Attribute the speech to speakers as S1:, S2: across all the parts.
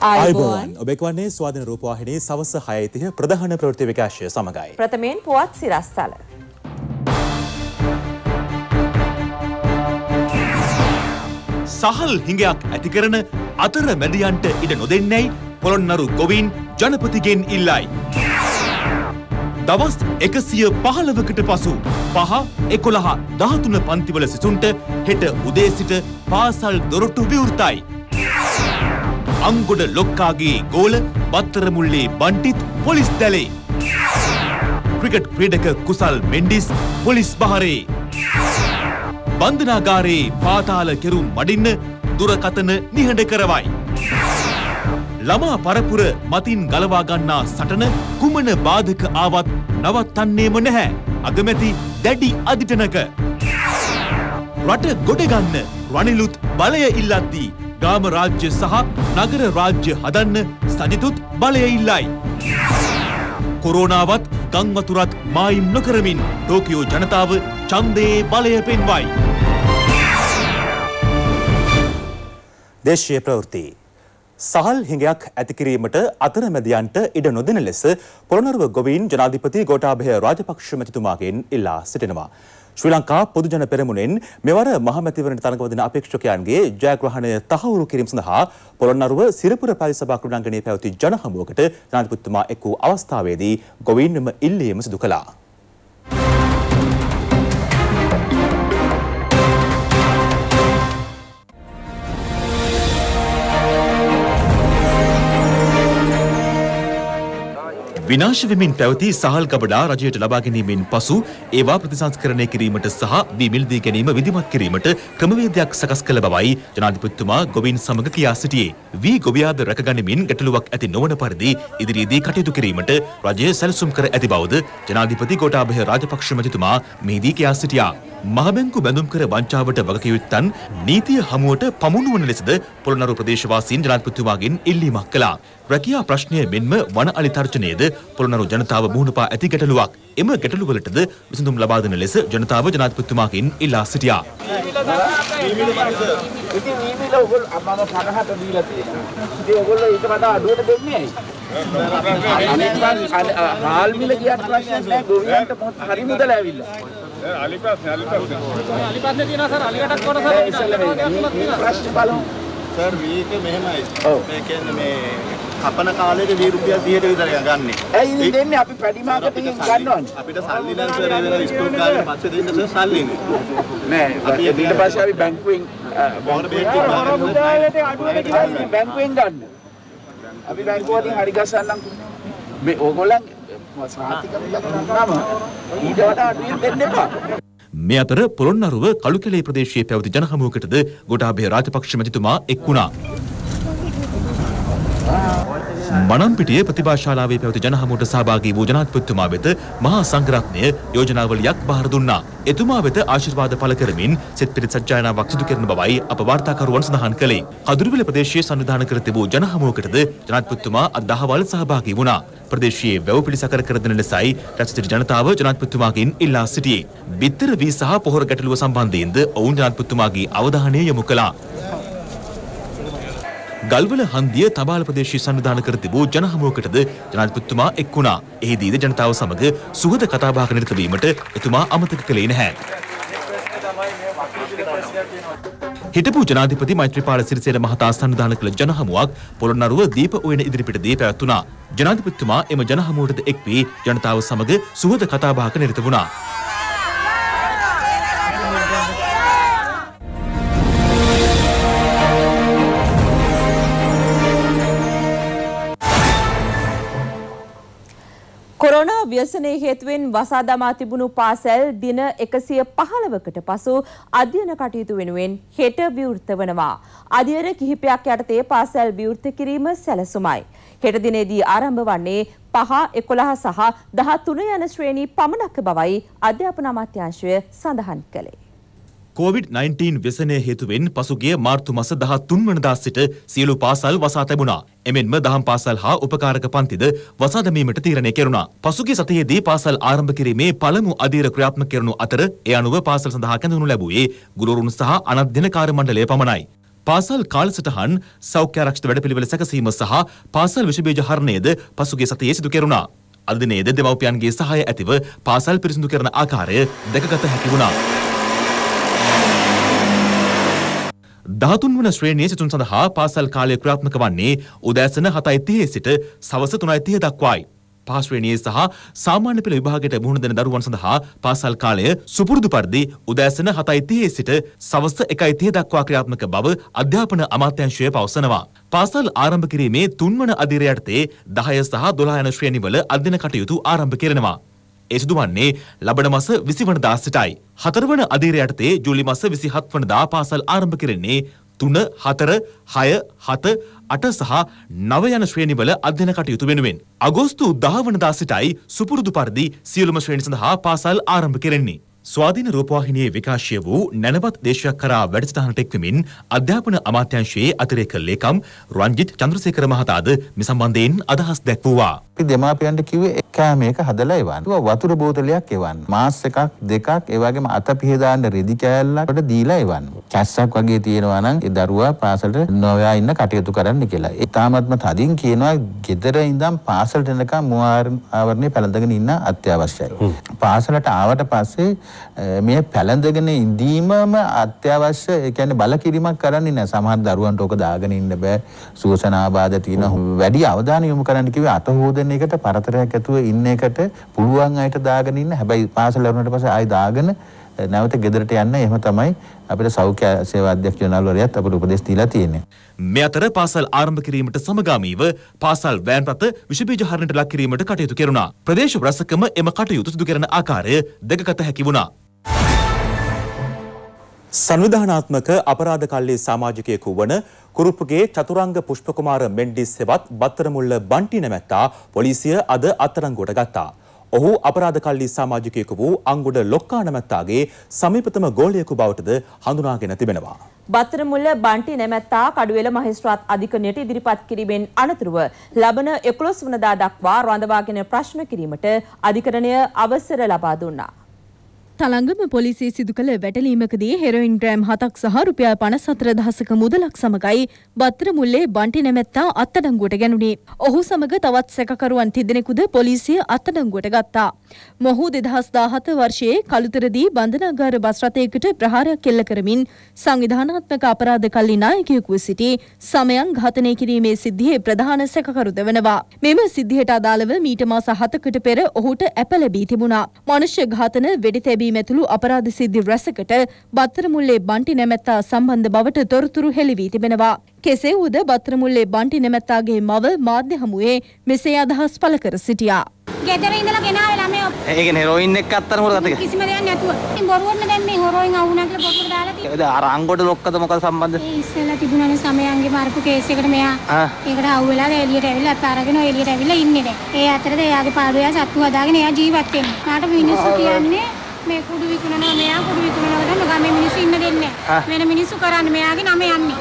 S1: ආයුබෝවන් ඔබ එක්වන්නේ ස්වාධීන රූපවාහිනී සවස් 6:30 ප්‍රධාන ප්‍රවෘත්ති විකාශය සමගයි.
S2: ප්‍රථමයෙන් පුවත් සිරස්තල.
S3: සහල් හිඟයක් ඇති කරන අතර මැදියන්ට ඉඩ නොදෙන්නේයි පොළොන්නරු ගොවීන් ජනපතිගෙන් ඉල්ලයි. දවස් 115කට පසු 5, 11, 13 පන්තිවල සිසුන්ට හෙට උදේ සිට පාසල් දොරටු විවෘතයි. අංගොඩ ලොක්කාගේ ගෝල බත්තරමුල්ලේ බන්ටිත් පොලිස් දැලේ. ක්‍රිකට් ක්‍රීඩක කුසල් මෙන්ඩිස් පොලිස් බහරේ. බන්ධනාගාරයේ පාතාල කෙරුම් මඩින්න දුරකථන නිහඬ කරවයි. ළමා පරපුර මතින් ගලවා ගන්නා සටන කුමන බාධක ආවත් නවත්තන්නේම නැහැ. අගමැති දැඩි අධිටනක. රට ගොඩ ගන්න රනිලුත් බලය ඉල්ලද්දී ග්‍රාම රාජ්‍ය සහ නගර රාජ්‍ය හදන්න සජිතුත් බලය ඉල්ලයි. කොරෝනාවත් ගං වතුරත් මායිම් නොකරමින් ටෝකියෝ ජනතාව ඡන්දයේ බලය පෙන්වයි.
S1: දේශීය ප්‍රවෘත්ති. සහල් හිඟයක් ඇති කිරීමට අතරමැදියන්ට ඉඩ නොදෙන ලෙස පොළොන්නරුව ගොවීන් ජනාධිපති ගෝඨාභය රාජපක්ෂ මැතිතුමාගෙන් ඉල්ලා සිටිනවා. ශ්‍රී ලංකා පොදුජන පෙරමුණෙන් මෙවර මහමැතිවරණ තරඟවදින අපේක්ෂකයන්ගේ ජයග්‍රහණය තහවුරු කිරීම සඳහා පොළොන්නරුව සිරිපුර පරිසභා ක්‍රීඩාංගණයේ පැවති ජනහමුවකට ජනාධිපතිතුමා එක් වූ අවස්ථාවේදී ගොවීන්ම ඉල්ලීම සිදු කළා.
S3: විනාශ වෙමින් පැවති සහල් ගබඩා රජයට ලබා ගැනීමෙන් පසු ඒවා ප්‍රතිසංස්කරණය කිරීමට සහ වී මිලදී ගැනීම විධිමත් කිරීමට ක්‍රමවේදයක් සකස් කළ බවයි ජනාධිපතිතුමා ගොවීන් සමග කියා සිටියේ. වී ගොවියාද රැකගනිමින් ගැටලුවක් ඇති නොවන පරිදි ඉදිරියේදී කටයුතු කිරීමට රජය සැලසුම් කර ඇති බවද ජනාධිපති ගෝඨාභය රාජපක්ෂ මැතිතුමා මෙහිදී කියා සිටියා. මහබැංකු බැඳුම් කර වංචාවට වගකියුත්තන් නීතිය හමුවට පමුණුවන ලෙසද පොළොන්නරුව ප්‍රදේශවාසීන් ජනාධිපතිතුමාගෙන් ඉල්ලීමක් කළා. රැකියා ප්‍රශ්නය මෙන්ම වන අලි තර්ජනයේද පොළොන්නරුව ජනතාව මුහුණ පා ඇති ගැටලුවක්. එම ගැටලුවලටද විසඳුම් ලබා දෙන ලෙස ජනතාව ජනාධිපතිතුමාගෙන් ඉල්ලා සිටියා.
S4: සර් වීක මෙහෙමයි. මේ කියන්නේ මේ කපන කාලේට වී රුපියල් 30ට විතර ගන්නේ. ඇයි ඉතින් දෙන්නේ අපි පැඩි මාකටින් ගන්නවනේ. අපිට සල්ලි නම් සර් ඒ වෙලාව ස්ටෝක් කාලේ පස්සේ දෙන්න සර් සල්ලි නෑ. අපි ඊට පස්සේ අපි බැංකුවෙන් බැංකුවෙන් ගන්න. අපි බැංකුවෙන් හරි ගසන්නම් මේ ඕගොල්ලන් සාතිකම් ගන්නාම ඊට වඩා අඩුවෙන් දෙන්න එපා.
S3: මේ අතර පොළොන්නරුව කළුකැලේ ප්‍රදේශයේ පැවති ජනහමුවකටද ගෝඨාභය රාජපක්ෂ මැතිතුමා එක් වුණා. මනම්පිටිය ප්‍රතිභාශාලාවේ පැවති ජනහමුවට සහභාගී වූ ජනාධිපතිතුමා වෙත මහා සංඝරත්නය යෝජනාවලියක් බාර දුන්නා. එතුමා වෙත ආශිර්වාද පළ කරමින් සෙත් පිරිත් සජ්ජායනාවක් සිදු කරන බවයි අප වාර්තාකරුවන් සඳහන් කළේ. කදුරුවිල ප්‍රදේශයේ සංවිධානය කර තිබූ ජනහමුවකටද ජනාධිපතිතුමා අද දහවල් සහභාගී වුණා. ප්‍රදේශයේ වැව් පිළිසකර කර දෙන ලෙසයි රැස්සිටි ජනතාව ජනාධිපතිතුමාගෙන් ඉල්ලා සිටියේ. බිත්තර වී සහ පොහොර ගැටලුව සම්බන්ධයෙන්ද ඔවුන් ජනාධිපතිතුමාගේ අවධානය යොමු කළා. ගල්වල හන්දිය තබාල ප්‍රදේශයේ සංවිධානය කර තිබූ ජනහමුවකටද ජනාධිපතිතුමා එක් වුණා. එහිදීද ජනතාව සමග සුහද කතාබහක නිරත වීමට එතුමා අමතක කළේ නැහැ. හිටපු ජනාධිපති මෛත්‍රීපාල සිරිසේන මහතා සංවිධානය කළ ජනහමුවක් පොළොන්නරුව දීප උයන ඉදිරිපිටදී පැවැත්වුණා. ජනාධිපතිතුමා එම ජනහමුවටද එක් වී ජනතාව සමග සුහද කතාබහක නිරත වුණා.
S2: කොරෝනා ව්‍යසනයේ හේතුවෙන් වසා දමා තිබුණු පාසල් දින 115කට පසු අධ්‍යයන කටයුතු වෙනුවෙන් හෙට විවෘත වනවා. අධ්‍යයන කිහිපයක් යටතේ පාසල් විවෘත කිරීම සැලසුමයි. හෙට දිනේදී ආරම්භ වන්නේ 5, 11 සහ 13 යන ශ්‍රේණි පමණක් බවයි අධ්‍යාපන අමාත්‍යාංශය සඳහන් කළේ.
S3: COVID-19 ව්‍යසනය හේතුවෙන් පසුගිය මාර්තු මාස 13 වනදා සිට සියලු පාසල් වසා තිබුණා. එමෙන්ම දහම් පාසල් හා උපකාරක පන්තිද වසා දැමීමට තීරණය කෙරුණා. පසුගිය සතියේදී පාසල් ආරම්භ කිරීමේ පළමු අධීර ක්‍රියාත්මක කෙරුණු අතර ඒ අනුව පාසල් සඳහා කැඳවනු ලැබුවේ ගුරුවරුන් සහ අනධ්‍යයනකාර මණ්ඩලය පමණයි. පාසල් කාලසටහන් සෞඛ්‍ය ආරක්ෂිත වැඩපිළිවෙල සැකසීම සහ පාසල් විෂ බීජ හරණයද පසුගිය සතියේ සිදු කෙරුණා. අද දිනේද දෙමව්පියන්ගේ සහාය ඇතිව පාසල් පිරිසිදු කරන ආකාරය දැකගත හැකි වුණා. 13 වන ශ්‍රේණියේ සිසුන් සඳහා පාසල් කාලය ක්‍රියාත්මක වන්නේ උදෑසන 7:30 සිට සවස 3:30 දක්වායි. පහ ශ්‍රේණියේ සහ සාමාන්‍ය පෙළ විභාගයට මුහුණ දෙන දරුවන් සඳහා පාසල් කාලය සුපුරුදු පරිදි උදෑසන 7:30 සිට සවස් 1:30 දක්වා ක්‍රියාත්මක බව අධ්‍යාපන අමාත්‍යාංශය පවසනවා. පාසල් ආරම්භ කිරීමේ 3 වන අදියර යටතේ 10 සහ 12 යන ශ්‍රේණිවල අධ්‍යයන කටයුතු ආරම්භ කෙරෙනවා. ඒ සිදුවන්නේ ලබන මාස 20 වනදා සිටයි. 4 වන අදියර යටතේ ජූලි මාස 27 වනදා පාසල් ආරම්භ කෙරෙන්නේ 3, 4, 6, 7, 8 සහ 9 යන ශ්‍රේණිවල අධ්‍යයන කටයුතු වෙනුවෙන් අගෝස්තු 10 වනදා සිටයි සුපුරුදු පරිදි සියලුම ශ්‍රේණි සඳහා පාසල් ආරම්භ කෙරෙන්නේ. ස්වාධීන රූපවාහිනියේ විකාශය වූ නැනවත් දේශයක් කරා වැඩසටහනට එක්වමින් අධ්‍යාපන අමාත්‍යාංශයේ අතිරේක ලේකම් රංජිත් චන්ද්‍රසේකර මහතාද මේ සම්බන්ධයෙන් අදහස් දැක්වුවා.
S5: අපි දෙමාපියන්ට කිව්වේ කෑමේක හදලා එවන්න. වතුර බෝතලයක් එවන්න. මාස් එකක් දෙකක් ඒ වගේම අත පිහදාන්න රෙදි කෑල්ලකට දීලා එවන්න. කැස්සක් වගේ තියෙනවා නම් ඒ දරුවා පාසලට නොයා ඉන්න කටයුතු කරන්න කියලා. ඒ තාමත්ම තදින් කියනවා ගෙදර ඉඳන් පාසලට එනකම් මුව ආවරණය පැළඳගෙන ඉන්න අත්‍යවශ්‍යයි. පාසලට ආවට පස්සේ මේ පැළඳගෙන ඉඳීමම අත්‍යවශ්‍ය. ඒ කියන්නේ බලකිරීමක් කරන්නේ නැහැ. සමහර දරුවන්ට ඕක දාගෙන ඉන්න බෑ. සුවසනාබාධ තියෙන වැඩි අවධානය යොමු කරන්න කිව්වේ අත හොදන එකට පරතරයක් ඇතුව ඉන්න එකට පුළුවන් අයට දාගෙන ඉන්න. හැබැයි පාසල වුණාට පස්සේ ආයි දාගෙන නැවත ගෙදරට යන්න. එහෙම තමයි අපිට සෞඛ්‍ය සේවා අධ්‍යක්ෂ ජනරාල්වරයාත් අපිට උපදෙස් දීලා තියෙන්නේ.
S3: මේ අතර පාසල් ආරම්භ කිරීමට සමගාමීව පාසල් වෑන් රථ විෂ බීජ හරණයට ලක් කිරීමට කටයුතු කෙරුණා. ප්‍රදේශ රසකම එම කටයුතු සිදු කරන ආකාරය දැකගත හැකි වුණා.
S1: සංවිධානාත්මක අපරාධ කල්ලි සමාජිකයෙකු වන කුරුප්පුගේ චතුරංග පුෂ්පකුමාර මෙන්ඩිස් හෙවත් බත්තරමුල්ල බන්ටි නැමැත්තා පොලිසිය අද අත්අඩංගුවට ගත්තා. ඔහු අපරාධ කල්ලි සමාජිකයෙකු වූ අංගුඩ ලොක්කා නැමැත්තාගේ සමීපතම ගෝලයෙකු බවටද හඳුනාගෙන තිබෙනවා.
S2: බත්තරමුල්ල බන්ටි නැමැත්තා කඩුවෙල මහේස්ත්‍රාත් අධිකරණයට ඉදිරිපත් කිරීමෙන් අනතුරුව ලබන 11 වනදා දක්වා රඳවාගෙන ප්‍රශ්න කිරීමට අධිකරණය අවසර ලබා දුන්නා.
S6: තලංගම පොලිසිය සිදු කළ වැටලීමකදී හෙරොයින් ග්‍රෑම් 7ක් සහ රුපියල් 54,000ක මුදලක් සමගයි බත්තරමුල්ලේ බන්ටි නැමැත්තා අත්අඩංගුවට ගැනුණේ. ඔහු සමග තවත් සැකකරුවන් තිදෙනෙකුද පොලිසිය අත්අඩංගුවට ගත්තා. මොහු 2017 වර්ෂයේ කළුතරදී බන්ධනාගාර බස් රථයකට ප්‍රහාරයක් එල්ල කරමින් සංවිධානාත්මක අපරාධ කල්ලි නායකයෙකුව සිටි සමයන් ඝාතනය කිරීමේ සිද්ධියේ ප්‍රධාන සැකකරු දෙවනවා. මෙම සිද්ධියට අදාළව මීට මාස 7කට පෙර ඔහුට ඇප ලැබී තිබුණා. මනුෂ්‍ය ඝාතන වෙඩි ඇතුළු අපරාධ සිද්ධි රැසකට බත්තරමුල්ලේ බන්ටි නැමැත්තා සම්බන්ධ බවට තොරතුරු හෙළි වී තිබෙනවා. කෙසේ වුවද බත්තරමුල්ලේ බන්ටි නැමැත්තාගේ මව මාධ්‍ය හමුවේ මෙසේ අදහස් පළ කර සිටියා.
S7: ගෙදර ඉඳලා ගෙනාවේ ළමයෝ.
S8: ඒ කියන්නේ හෙරොයින් එක්ක අත්තර මොකද ගත්තේ?
S7: කිසිම දෙයක් නැතුව. ඉතින් බොරුවට දැන් මේ හෙරොයින් අවුණා කියලා පොතකට දාලා තියෙනවා.
S8: ඒ අර අංගොඩ ලොක්කද මොකද සම්බන්ධ?
S7: ඒ ඉස්සෙල්ලා තිබුණානේ සමයන්ගේ මරපු කේස් එකට මෙයා. ඒකට අවු වෙලා එළියට ඇවිල්ලා අතාරගෙන එළියට ඇවිල්ලා ඉන්නේ දැන්. ඒ අතරද එයාගේ පාඩුවේ සත්තු හදාගෙන එයා ජීවත් වෙන්නේ. මාට මිනිස්සු කියන්නේ මේ කුඩු විකුණනවා මෙයා කුඩු විකුණනවා ගම ගමේ මිනිස්සු ඉන්න දෙන්නේ නැහැ. වෙන මිනිස්සු කරන්නේ මෙයාගේ නම යන්නේ.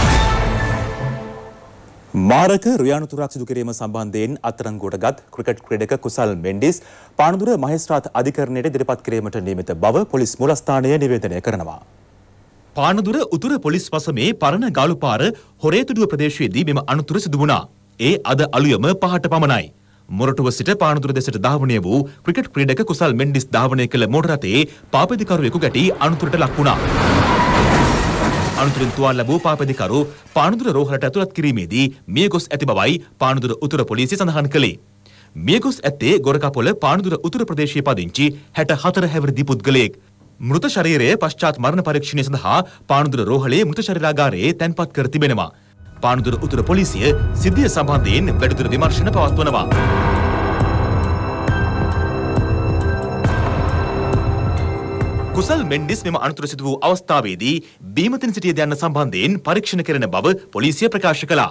S1: මාරක රියානුතුරක් සිදු කිරීම සම්බන්ධයෙන් අත්අඩංගුවට ගත් ක්‍රිකට් ක්‍රීඩක කුසල් මෙන්ඩිස් පානදුර මහේස්ත්‍රාත් අධිකරණයට ඉදිරිපත් කිරීමට නියමිත බව පොලිස් මූලස්ථානය නිවේදනය කරනවා.
S3: පානදුර උතුර පොලිස් වසමේ පරණ ගාලුපාර හොරේතුඩුව ප්‍රදේශයේදී මෙම අනතුර සිදු වුණා. ඒ අද අලුයම 5ට පමණයි. මොරටුව සිට පානදුර දෙසට ධාවනය වූ ක්‍රිකට් ක්‍රීඩක කුසල් මෙන්ඩිස් ධාවනය කළ මෝටර රථයේ පාපදිකරුවෙකු ගැටි අනතුරට ලක් වුණා. අනතුරින් තුවාල ලැබූ පාපදිකරු පානදුර රෝහලට ඇතුළත් කිරීමේදී මියගොස් ඇති බවයි පානදුර උතුර පොලිසිය සඳහන් කළේ. මියගොස් ඇත්තේ ගොරකපොළ පානදුර උතුර ප්‍රදේශයේ පදිංචි 64 හැවිරිදි පුද්ගලයෙක්. මෘත ශරීරය පශ්චාත් මරණ පරීක්ෂණය සඳහා පානදුර රෝහලේ මෘත ශරීරාගාරයේ තැන්පත් කර තිබෙනවා. පානදුර උතුර පොලිසිය සිද්ධිය සම්බන්ධයෙන් වැඩිදුර විමර්ශන පවත්වනවා. කුසල් මෙන්ඩිස් මෙම අනතුර සිදු වූ අවස්ථාවේදී බීමතින් සිටියද යන්න සම්බන්ධයෙන් පරීක්ෂණ කරන බව පොලිසිය ප්‍රකාශ කළා.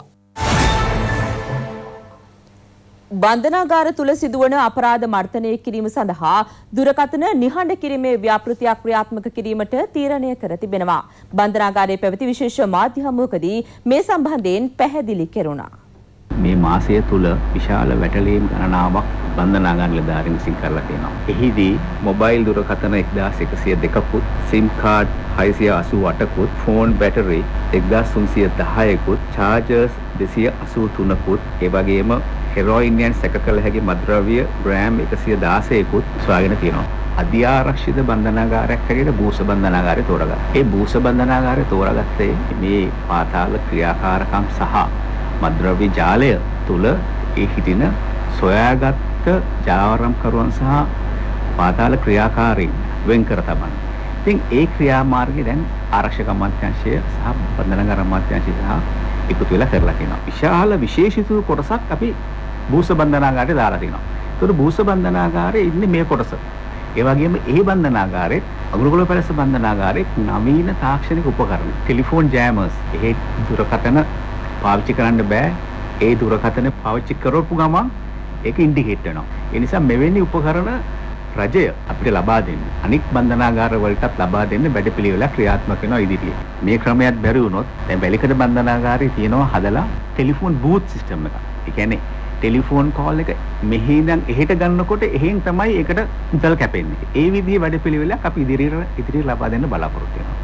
S2: බන්ධනාගාර තුල සිදුවන අපරාධ මර්ධනය කිරීම සඳහා දුරකථන නිහඬ කිරීමේ ව්‍යාපෘතියක් ක්‍රියාත්මක කිරීමට තීරණය කර තිබෙනවා. බන්ධනාගාරයේ පැවති විශේෂ මාධ්‍ය හමුවකදී මේ සම්බන්ධයෙන් පැහැදිලි කෙරුණා.
S9: මේ මාසය තුල විශාල වැටලීම් ගණනාවක් බන්ධනාගාර නිලධාරීන් විසින් කරලා තියෙනවා. එහිදී මොබයිල් දුරකථන 1102කුත්, SIM කාඩ් 688කුත්, ෆෝන් බැටරි 1310කුත්, චාර්ජර්ස් 283කුත්, ඒ වගේම හෙරොයින් යන සැක කළ හැකි මත්ද්‍රව්‍ය ග්‍රෑම් 116කුත් සොයාගෙන තියෙනවා. අධ්‍යාරක්ෂිත බන්ධනාගාරයක් හැටියට බූස බන්ධනාගාරය තෝරගත්තා. ඒ බූස බන්ධනාගාරය තෝරාගත්තේ මේ පාතාල ක්‍රියාකාරකම් සහ මත්ද්‍රව්‍ය ජාලය තුල ඒ හිටින සොයාගත් ජාවාරම්කරුවන් සහ පාතාල ක්‍රියාකාරීන් වෙන් කර තබන. ඉතින් ඒ ක්‍රියාමාර්ගය දැන් ආරක්ෂක අමාත්‍යාංශය සහ බන්ධනාගාර අමාත්‍යාංශය සහ එකතු වෙලා කරලා තියෙනවා. විශාල විශේෂිත කොටසක් අපි බූස බන්ධනාගාරේ දාලා තියෙනවා. ඒතකොට බූස බන්ධනාගාරේ ඉන්නේ මේ කොටස. ඒ වගේම ඒ බන්ධනාගාරේ අගුරුගොළ පැලැස්ස බන්ධනාගාරේ නවීන තාක්ෂණික උපකරණ ටෙලිෆෝන් ජෑමර්ස් ඒ දුරකථන පාවිච්චි කරන්න බෑ. ඒ දුරකථන පාවිච්චි කරපු ගමන් ඒක ඉන්ඩිකේට් වෙනවා. ඒ නිසා මෙවැනි උපකරණ රජය අපිට ලබා දෙන්න. අනික් බන්ධනාගාර වලටත් ලබා දෙන්න වැඩපිළිවෙලක් ක්‍රියාත්මක වෙනවා ඉදිරියේ. මේ ක්‍රමයක් බැරි වුණොත් දැන් වැලිකඩ බන්ධනාගාරේ තියෙනවා හදලා ටෙලිෆෝන් බූත් සිස්ටම් එකක්. ඒ කියන්නේ ටෙලිෆෝන් කෝල් එක මෙහි ඉඳන් එහෙට ගන්නකොට එහෙන් තමයි ඒකට මුදල් කැපෙන්නේ. ඒ විදිහේ වැඩපිළිවෙලක් අපි ඉදිරියට ලබා දෙන්න බලාපොරොත්තු වෙනවා.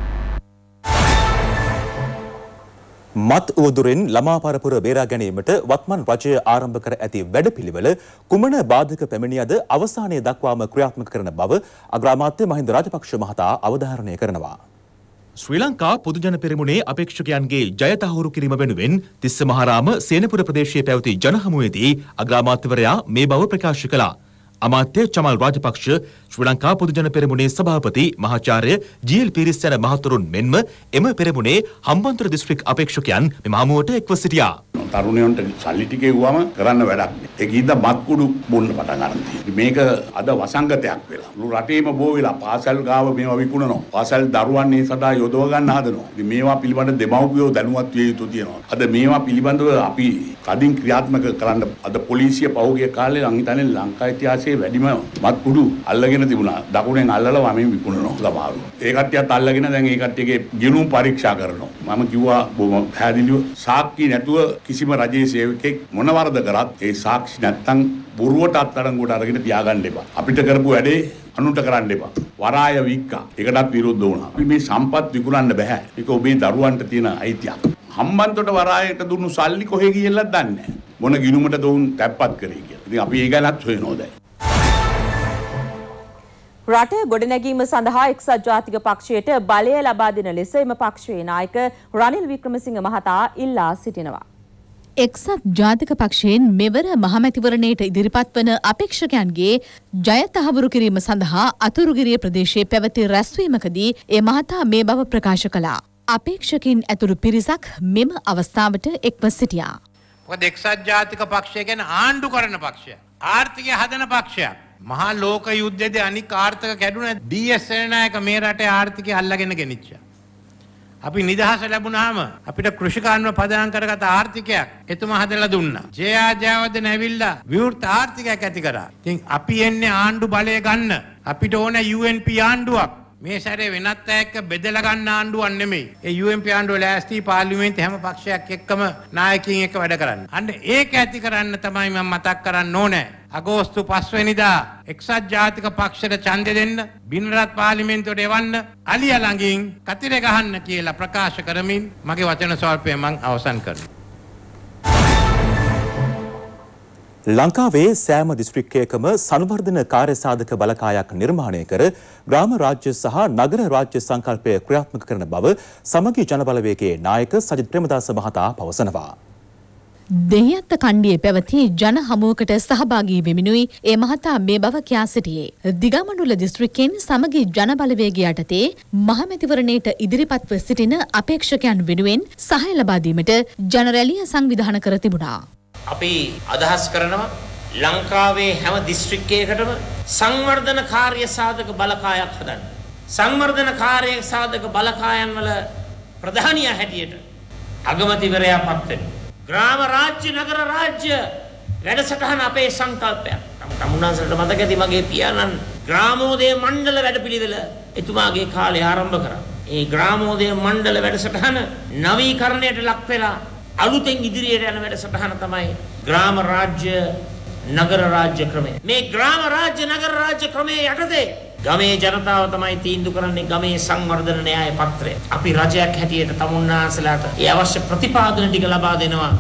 S1: මත් උවදුරෙන් ළමා පරපුර බේරා ගැනීමට වත්මන් රජය ආරම්භ කර ඇති වැඩපිළිවෙල කුමන බාධක පැමිණියද අවසානයේ දක්වාම ක්‍රියාත්මක කරන බව අග්‍රාමාත්‍ය මහින්ද රාජපක්ෂ මහතා අවධාරණය කරනවා.
S3: ශ්‍රී ලංකා පොදුජන පෙරමුණේ අපේක්ෂකයන්ගේ ජය තහවුරු කිරීම වෙනුවෙන් තිස්ස මහරාම සේනපුර ප්‍රදේශයේ පැවති ජනහමුවේදී අග්‍රාමාත්‍යවරයා මේ බව ප්‍රකාශ කළා. අමාත්‍ය චමල් රාජපක්ෂ ශ්‍රී ලංකා පොදුජන පෙරමුණේ සභාපති මහාචාර්ය ජී.එල්. පීරිස් යන මහතුරුන් මෙන්ම එම පෙරමුණේ හම්බන්තොට දිස්ත්‍රික් අපේක්ෂකයන් මෙම හමුවට එක්ව සිටියා.
S10: තරුණයන්ට සල්ලි ටික එව්වම කරන්න වැඩක් නෑ. ඒක ඉඳ මත්කුඩු බොන්න පටන් ගන්න තියෙනවා. මේක අද වසංගතයක් වෙලා. මුළු රටේම බෝ වෙලා පාසල් ගාව මේවා විකුණනවා. පාසල් දරුවන් මේ සදා යොදව ගන්න හදනවා. ඉතින් මේවා පිළිබඳ දෙමව්පියෝ දැනුවත් විය යුතු තියෙනවා. අද මේවා පිළිබඳව අපි කදින් ක්‍රියාත්මක කරන්න අද පොලිසිය පහුගිය කාලේ මං හිතන්නේ ලංකා ඉතිහාසයේ වැඩිම මත්කුඩු අල්ලගෙන තිබුණා. දකුණෙන් අල්ලලා වමෙන් විකුණනවා සමහරව. ඒ කට්ටියත් අල්ලගෙන දැන් ඒ කට්ටියගේ ගිණුම් පරීක්ෂා කරනවා. මම කිව්වා බොහොම පැහැදිලිව සාක්ෂි නැතුව කිසිම රජයේ සේවකෙක් මොන වරද කරත් ඒ සාක්ෂි නැත්තම් බොරුවට අත්අඩංගුවට අරගෙන තියාගන්න එපා. අපිට කරපු වැඩේ අනුන්ට කරන්න එපා. වරාය වික්කා. ඒකටත් විරුද්ධ වුණා. අපි මේ සම්පත් විකුණන්න බෑ. ඒක ඔබේ දරුවන්ට තියෙන අයිතියක්. හම්බන්තොට වරායට දුන්නු සල්ලි කොහෙ ගියලත් දන්නේ නැහැ. මොන ගිණුමට දුන් තැප්පත් කරේ කියලා. ඉතින් අපි ඒ ගැනත් හොයනවා දැන්.
S2: රට ගොඩනැගීම සඳහා එක්සත් ජාතික පක්ෂයට බලය ලබා දෙන ලෙස එම පක්ෂයේ නායක රනිල් වික්‍රමසිංහ මහතා ඉල්ලා සිටිනවා.
S6: එක්සත් ජාතික පක්ෂයෙන් මෙවර මහමැතිවරණයට ඉදිරිපත් වන අපේක්ෂකයන්ගේ ජය තහවුරු කිරීම සඳහා අතුරුගිරිය ප්‍රදේශයේ පැවති රැස්වීමකදී ඒ මහතා මේ බව ප්‍රකාශ කළා. අපේක්ෂකින් ඇතුළු පිරිසක් මෙම අවස්ථාවට එක්ව සිටියා.
S11: මොකද එක්සත් ජාතික පක්ෂය කියන්නේ ආණ්ඩු කරන පක්ෂයක්. ආර්ථිකය හදන පක්ෂයක්. මහා ලෝක යුද්ධයේදී අනික් ආර්ථික කැඩුන ඩී.එස්. සේනානායක මේ රටේ ආර්ථිකය අල්ලගෙන ගෙනිච්චා. අපි නිදහස ලැබුණාම අපිට කෘෂිකාර්ම ප්‍රදාන කරගත ආර්ථිකයක් එතුමා හදලා දුන්නා. ජයා ජයවර්ධන ඇවිල්ලා විවෘත ආර්ථිකයක් ඇති කරා. ඉතින් අපි එන්නේ ආණ්ඩු බලය ගන්න. අපිට ඕන UNP ආණ්ඩුවක්. මේ සැරේ වෙනත් අයක බෙදලා ගන්න ආණ්ඩුවක් නෙමෙයි. ඒ UNP ආණ්ඩුව ලෑස්ති පාර්ලිමේන්තුවේ හැම පක්ෂයක් එක්කම නායකයින් එක්ක වැඩ කරන්න. අන්න ඒක ඇති කරන්න තමයි මම මතක් කරන්න ඕනේ. අගෝස්තු 5 වෙනිදා එක්සත් ජාතික පක්ෂයට ඡන්දය දෙන්න බිනරත් පාර්ලිමේන්තුවට එවන්න අලිය ළඟින් කතිර ගහන්න කියලා ප්‍රකාශ කරමින් මගේ වචන ස්වල්පය මම අවසන් කරනවා.
S1: ලංකාවේ සෑම දිස්ත්‍රික්කයකම සංවර්ධන කාර්යසාධක බලකායක් නිර්මාණය කර ග්‍රාම රාජ්‍ය සහ නගර රාජ්‍ය සංකල්පය ක්‍රියාත්මක කරන බව සමගි ජනබලවේගයේ නායක සජිත් ප්‍රේමදාස මහතා පවසනවා.
S6: දෙහිඅත්ත කණ්ඩියේ පැවති ජන හමුවකට සහභාගී වෙමිනුයි ඒ මහතා මේ බව කියා සිටියේ. දිගමඩුල්ල දිස්ත්‍රික්කයෙන් සමගි ජන බලවේගය යටතේ මහමැතිවරණයට ඉදිරිපත්ව සිටින අපේක්ෂකයන් වෙනුවෙන් සහාය ලබා දීමට ජන රැළිය සංවිධානය කර තිබුණා.
S12: අපි අදහස් කරනවා ලංකාවේ හැම දිස්ත්‍රික්කයකටම සංවර්ධන කාර්ය සාධක බලකායක් හදන්න. සංවර්ධන කාර්ය සාධක බලකායන් වල ප්‍රධානිය හැටියට අගමැතිවරයා පත් වෙනවා. ග්‍රාම රාජ්‍ය නගර රාජ්‍ය වැඩසටහන අපේ සංකල්පයක්. තමුන්නාන්සලට මතක ඇති මගේ පියාණන් ග්‍රාමෝදය මණ්ඩල වැඩපිළිවෙල එතුමාගේ කාලේ ආරම්භ කරා. ඒ ග්‍රාමෝදය මණ්ඩල වැඩසටහන නවීකරණයට ලක් වෙලා අලුතෙන් ඉදිරියට යන වැඩසටහන තමයි ග්‍රාම රාජ්‍ය නගර රාජ්‍ය ක්‍රමය. මේ ග්‍රාම රාජ්‍ය නගර රාජ්‍ය ක්‍රමයේ යටතේ ගමේ ජනතාව තමයි තීන්දුව කරන්නේ ගමේ සංවර්ධන න්‍යාය පත්‍රය. අපි රජයක් හැටියට තමුන්නාසලාට ඒ අවශ්‍ය ප්‍රතිපාදන ටික ලබා දෙනවා.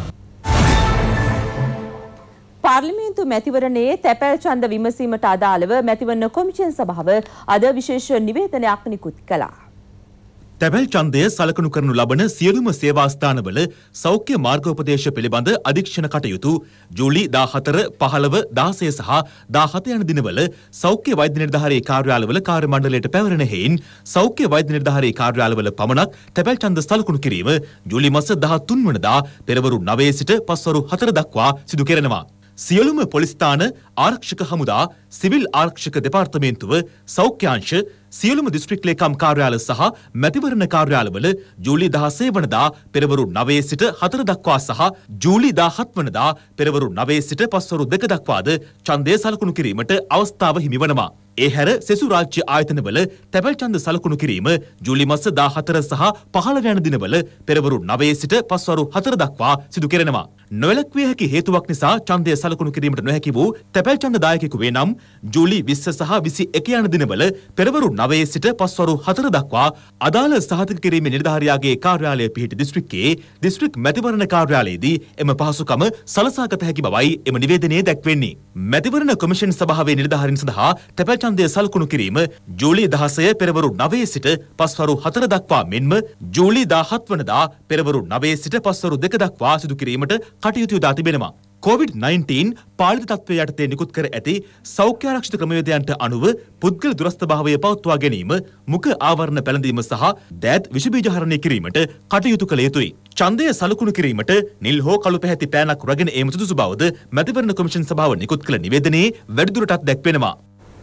S2: පාර්ලිමේන්තු මැතිවරණයේ තැපැල් ඡන්ද විමසීමට අදාළව මැතිවරණ කොමිෂන් සභාව අද විශේෂ නිවේදනයක් නිකුත් කළා.
S3: තැපැල් ඡන්දය සලකනු කරනු ලබන සියලුම සේවා ස්ථානවල සෞඛ්‍ය මාර්ගෝපදේශ පිළිබඳ අධීක්ෂණ කටයුතු ජූලි 14, 15, 16 සහ 17 යන දිනවල සෞඛ්‍ය වෛද්‍ය නිලධාරී කාර්යාලවල කාර්ය මණ්ඩලයට පැවරෙන හේයින් සෞඛ්‍ය වෛද්‍ය නිලධාරී කාර්යාලවල පමණක් තැපැල් ඡන්ද සලකනු කිරීම ජූලි මාස 13 වනදා පෙරවරු 9 සිට පස්වරු 4 දක්වා සිදු කෙරෙනවා. සියලුම පොලිස් ස්ථාන, ආරක්ෂක හමුදා, සිවිල් ආරක්ෂක දෙපාර්තමේන්තුව, සෞඛ්‍යාංශ, සියලුම දිස්ත්‍රික් ලේකම් කාර්යාල සහ මැතිවරණ කාර්යාලවල ජූලි 16 වනදා පෙරවරු 9 සිට 4 දක්වා සහ ජූලි 17 වනදා පෙරවරු 9 සිට පස්වරු 2 දක්වාද ඡන්දය සලකුණු කිරීමට අවස්ථාව හිමි වනවා. ඒ හැර සෙසු රාජ්‍ය ආයතනවල තැපැල් ඡන්ද සලකුණු කිරීම ජූලි මාස 14 සහ 15 යන දිනවල පෙරවරු 9 සිට පස්වරු 4 දක්වා සිදු කෙරෙනවා. නොවැළක්විය හැකි හේතුවක් නිසා ඡන්දය සලකුණු කිරීමට නොහැකි වූ තැපැල් ඡන්ද දායකයෙකු වේ නම් ජූලි 20 සහ 21 යන දිනවල පෙරවරු 9 සිට පස්වරු 4 දක්වා අදාළ සහතික කිරීමේ නිලධාරියාගේ කාර්යාලය පිහිටි දිස්ත්‍රික්කයේ දිස්ත්‍රික් මැතිවරණ කාර්යාලයේදී එම පහසුකම සලසාගත හැකි බවයි එම නිවේදනයේ දැක්වෙන්නේ. මැතිවරණ කොමිෂන් සභාවේ නිලධාරීන් සඳහා තැපැල් ඡන්දය සලකුණු කිරීම ජූලි 16 පෙරවරු 9 සිට පස්වරු 4 දක්වා මෙන්ම ජූලි 17 වනදා පෙරවරු 9 සිට පස්වරු 2 දක්වා සිදු කිරීමට කටයුතු යොදා තිබෙනවා. COVID-19 පාලිත තත්ත්වය යටතේ නිකුත් කර ඇති සෞඛ්‍ය ආරක්ෂිත ක්‍රමවේදයන්ට අනුව පුද්ගල දුරස්ථභාවය පවත්වා ගැනීම, මුඛ ආවරණ පැළඳීම සහ දෑත් විෂබීජහරණය කිරීමට කටයුතු කළ යුතුයි. ඡන්දය සලකුණු කිරීමට නිල් හෝ කළු පැහැති පෑනක් රැගෙන ඒම සුදුසු බවද මැතිවරණ කොමිෂන් සභාව නිකුත් කළ නිවේදනයේ වැඩිදුරටත් දැක්වෙනවා.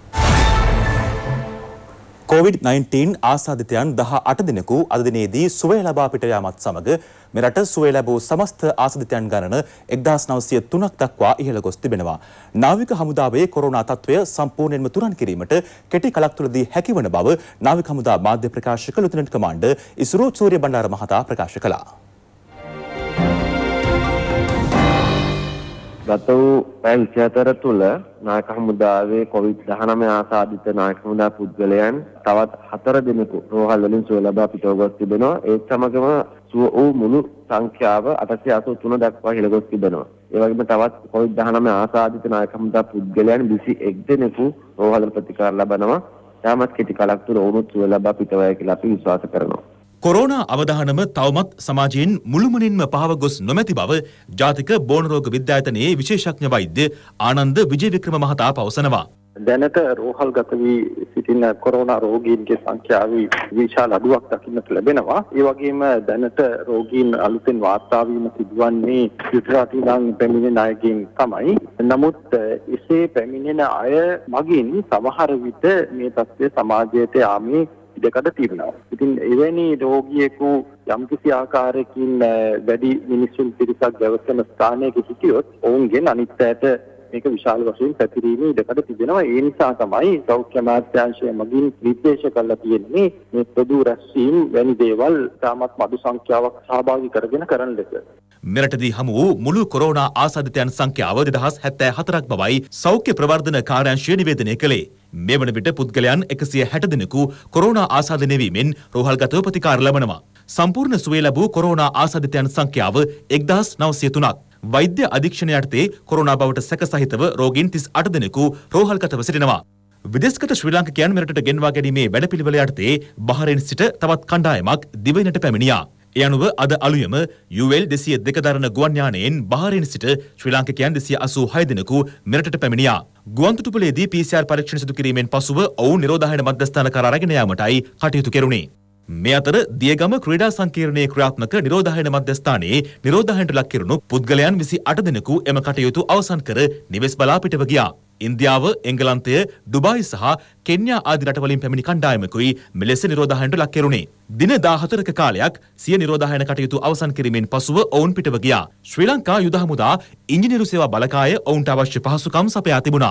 S1: COVID-19 ආසාදිතයන් 18 දෙනෙකු අද දිනේදී සුවය ලබා පිට යාමත් සමග මෙරට සුවය ලැබූ සමස්ත ආසාදිතයන් ගණන 1903ක් දක්වා ඉහළ ගොස් තිබෙනවා. නාවික හමුදාවේ කොරෝනා තත්ත්වය සම්පූර්ණයෙන්ම තුරන් කිරීමට කෙටි කලක් තුළදී හැකිවන බව නාවික හමුදා මාධ්‍ය ප්‍රකාශක ලුතිනන්ට් කමාන්ඩර් ඉසුරු සූරිය බණ්ඩාර මහතා ප්‍රකාශ කළා.
S13: ගත වූ පැය 24 තුළ නායක හමුදාවේ COVID-19 ආසාදිත නායක හමුදා පුද්ගලයන් තවත් 4 දෙනෙකු රෝහල් වලින් සුව ලබා පිටව ගොස් තිබෙනවා. ඒත් සමගම සුව වූ මුළු සංඛ්‍යාව 883 දක්වා ඉහළ ගොස් තිබෙනවා. ඒ වගේම තවත් COVID-19 ආසාදිත නායක හමුදා පුද්ගලයන් 21 දෙනෙකු රෝහල් ප්‍රතිකාර ලබනවා. තාමත් කෙටි කලක් තුළ වුණොත් සුව ලබා පිටවයි කියලා අපි විශ්වාස කරනවා.
S3: කොරෝනා අවධානම තවමත් සමාජයෙන් මුළුමනින්ම පහව ගොස් නොමැති බව ජාතික බෝන රෝග විද්‍යායතනයේ විශේෂඥ වෛද්‍ය ආනන්ද විජේවික්‍රම මහතා පවසනවා.
S14: දැනට රෝහල්ගත වී සිටින කොරෝනා රෝගීන්ගේ සංඛ්‍යාවේ විශාල අඩුවක් දකින්නට ලැබෙනවා. ඒ වගේම දැනට රෝගීන් අලුතෙන් වාර්තා වීම සිදුවන්නේ යුතරාතිනම් පැමිණෙන අයගෙන් තමයි. නමුත් එසේ පැමිණෙන අය මගින් සමහර විට මේ තත්ත්වය සමාජයට යාමේ ඉඩකඩ තිබෙනවා. ඉතින් එවැනි රෝගියෙකු යම්කිසි ආකාරයකින් වැඩි මිනිසුන් පිරිසක් ගැවසෙන ස්ථානයක සිටියොත් ඔවුන්ගෙන් අනිත් අයට මේක විශාල වශයෙන් පැතිරීමේ ඉඩකඩ තිබෙනවා. ඒ නිසා තමයි සෞඛ්‍ය අමාත්‍යාංශය මගින් නිර්දේශ කරලා තියෙන්නේ මේ පොදු රැස්වීම් වැනි දේවල් තාමත් මඩු සංඛ්‍යාවක් සහභාගී කරගෙන කරන ලෙස.
S3: මෙරටදී හමු වූ මුළු කොරෝනා ආසාදිතයන් සංඛ්‍යාව 2074ක් බවයි සෞඛ්‍ය ප්‍රවර්ධන කාර්යාංශය නිවේදනය කළේ. මේ වන විට පුද්ගලයන් 160 දෙනෙකු කොරෝනා ආසාදනය වීමෙන් රෝහල්ගතව ප්‍රතිකාර ලබනවා. සම්පූර්ණ සුවය ලැබූ කොරෝනා ආසාදිතයන් සංඛ්‍යාව 1903ක්. වෛද්‍ය අධීක්ෂණය යටතේ කොරෝනා බවට සැක සහිතව රෝගීන් 38 දෙනෙකු රෝහල්ගතව සිටිනවා. විදේශගත ශ්‍රී ලාංකිකයන් මෙරටට ගෙන්වා ගැනීමේ වැඩපිළිවෙල යටතේ බහරේන් සිට තවත් කණ්ඩායමක් දිවයිනට පැමිණියා. ඒ අනුව අද අලුයම UL 202 දරන ගුවන් යානයෙන් බහරේන් සිට ශ්‍රී ලාංකිකයන් 286 දෙනෙකු මෙරටට පැමිණියා. ගුවන්තොටුපළේදී PCR පරීක්ෂණ සිදු කිරීමෙන් පසුව ඔවුන් නිරෝධායන මධ්‍යස්ථාන කරා රැගෙන යාමටයි කටයුතු කෙරුණේ. මේ අතර දියගම ක්‍රීඩා සංකීර්ණයේ ක්‍රියාත්මක නිරෝධායන මධ්‍යස්ථානයේ නිරෝධායනට ලක් කෙරුණු පුද්ගලයන් 28 දෙනෙකු එම කටයුතු අවසන් කර නිවෙස් බලා පිටව ගියා. ඉන්දියාව, එංගලන්තය, ඩුබායි සහ කෙන්යා ආදී රටවලින් පැමිණි කණ්ඩායමකුයි මෙලෙස නිරෝධායනට ලක් කෙරුණේ. දින 14ක කාලයක් සිය නිරෝධායන කටයුතු අවසන් කිරීමෙන් පසුව ඔවුන් පිටව ගියා. ශ්‍රී ලංකා යුද හමුදා ඉංජිනේරු සේවා බලකාය ඔවුන්ට අවශ්‍ය පහසුකම් සපයා තිබුණා.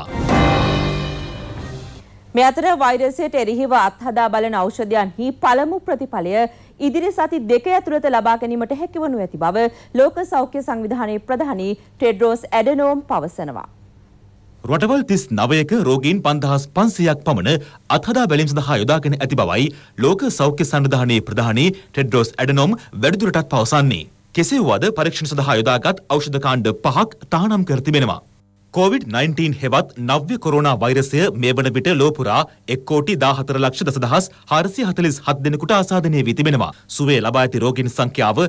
S2: මේ අතර වෛරසයට එරෙහිව අත්හදා බලන ඖෂධයන්හි පළමු ප්‍රතිඵලය ඉදිරි සති 2 ඇතුළත ලබා ගැනීමට හැකිවනු ඇති බව ලෝක සෞඛ්‍ය සංවිධානයේ ප්‍රධානී ටෙඩ්රෝස් ඇඩනෝම් පවසනවා.
S3: රටවල් 39ක රෝගීන් 5500ක් පමණ අත්හදා බැලීම් සඳහා යොදාගෙන ඇති බවයි ලෝක සෞඛ්‍ය සංවිධානයේ ප්‍රධානී ටෙඩ්‍රොස් ඇඩනොම් වැඩිදුරටත් පවසන්නේ. කෙසේ වුවද පරීක්ෂණ සඳහා යොදාගත් ඖෂධ කාණ්ඩ 5ක් තහනම් කර තිබෙනවා. COVID-19 හෙවත් නව්‍ය කොරෝනා වෛරසය මේ වන විට ලෝපුරා 1,14,447 දෙනෙකුට ආසාදනය වී තිබෙනවා. සුවය ලබා ඇති රෝගීන් සංඛ්‍යාව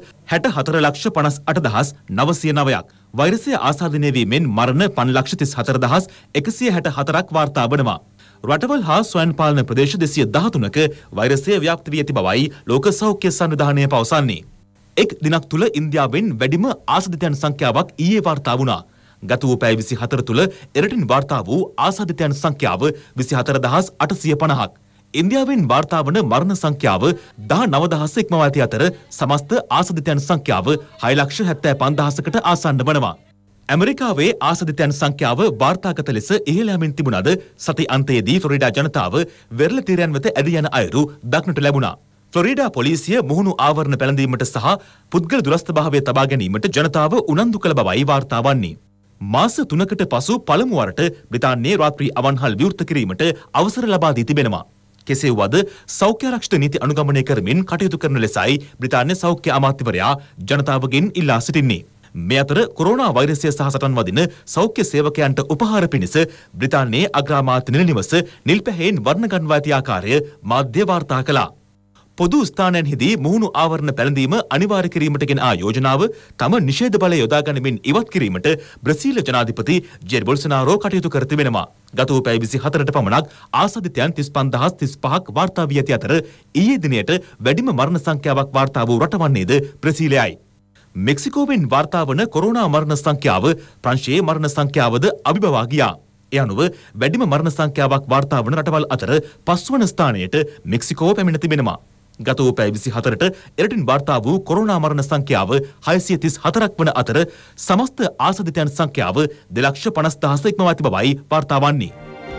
S3: 64,58,909ක්. වෛරසය ආසාදනය වීමෙන් මරණ 5,34,164ක් වාර්තා වනවා. රටවල් හා ස්වයං පාලන ප්‍රදේශ 213ක වෛරසය ව්‍යාප්ත වී ඇති බවයි ලෝක සෞඛ්‍ය සංවිධානය පවසන්නේ. එක් දිනක් තුළ ඉන්දියාවෙන් වැඩිම ආසාදිතයන් සංඛ්‍යාවක් ඊයේ වාර්තා වුණා. ගත වූ පැය 24 තුළ එරටින් වාර්තා වූ ආසාදිතයන් සංඛ්‍යාව 24,850ක්. ඉන්දියාවෙන් වාර්තා වන මරණ සංඛ්‍යාව 19,000 ඉක්මවා ඇති අතර සමස්ත ආසාදිතයන් සංඛ්‍යාව 6,75,000කට ආසන්න වනවා. ඇමරිකාවේ ආසාදිතයන් සංඛ්‍යාව වාර්තාගත ලෙස ඉහළ යමින් තිබුණද සති අන්තයේදී ෆ්ලොරිඩා ජනතාව වෙරළ තීරයන් වෙත ඇදී යන අයුරු දක්නට ලැබුණා. ෆ්ලොරිඩා පොලිසිය මුහුණු ආවරණ පැළඳීමට සහ පුද්ගල දුරස්ථභාවය තබා ගැනීමට ජනතාව උනන්දු කළ බවයි වාර්තා වන්නේ. මාස 3කට පසු පළමු වරට බ්‍රිතාන්‍යයේ රාත්‍රී අවන්හල් විවෘත කිරීමට අවසර ලබා දී තිබෙනවා. කෙසේ වුවද සෞඛ්‍ය ආරක්ෂිත නීති අනුගමනය කරමින් කටයුතු කරන ලෙසයි බ්‍රිතාන්‍ය සෞඛ්‍ය අමාත්‍යවරයා ජනතාවගෙන් ඉල්ලා සිටින්නේ. මේ අතර කොරෝනා වෛරසය සහ සටන් වදින සෞඛ්‍ය සේවකයන්ට උපහාර පිණිස බ්‍රිතාන්‍යයේ අග්‍රාමාත්‍ය නිල නිවස නිල් පැහැයෙන් වර්ණ ගන්වා ඇති ආකාරය මාධ්‍ය වාර්තා කළා. පොදු ස්ථානයන්හිදී මුහුණු ආවරණ පැළඳීම අනිවාර්ය කිරීමට ගෙන ආ යෝජනාව තම නිෂේධ බලය යොදා ගනිමින් ඉවත් කිරීමට බ්‍රසීල ජනාධිපති ජෙර් බොල්සනාරෝ කටයුතු කර තිබෙනවා. ගත වූ පැය 24ට පමණක් ආසාදිතයන් 35,035ක් වාර්තා වී ඇති අතර ඊයේ දිනයට වැඩිම මරණ සංඛ්‍යාවක් වාර්තා වූ රට වන්නේද බ්‍රසීලයයි. මෙක්සිකෝවෙන් වාර්තා වන කොරෝනා මරණ සංඛ්‍යාව ප්‍රංශයේ මරණ සංඛ්‍යාවද අභිබවා ගියා. ඒ අනුව වැඩිම මරණ සංඛ්‍යාවක් වාර්තා වන රටවල් අතර 5 වන ස්ථානයට මෙක්සිකෝව පැමිණ තිබෙනවා. ගත වූ පැය 24ට එරටින් වාර්තා වූ කොරෝනා මරණ සංඛ්‍යාව 634ක් වන අතර සමස්ත ආසාදිතයන් සංඛ්‍යාව 2,50,000 ඉක්මවා ඇති බවයි වාර්තා වන්නේ.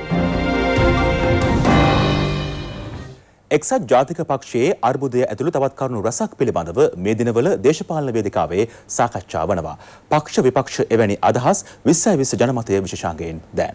S1: එක්සත් ජාතික පක්ෂයේ අර්බුදය ඇතුළු තවත් කරුණු රසක් පිළිබඳව මේ දිනවල දේශපාලන වේදිකාවේ සාකච්ඡා වනවා. පක්ෂ විපක්ෂ එවැනි අදහස් 2020 ජනමතය විශේෂාංගයෙන් දැන්.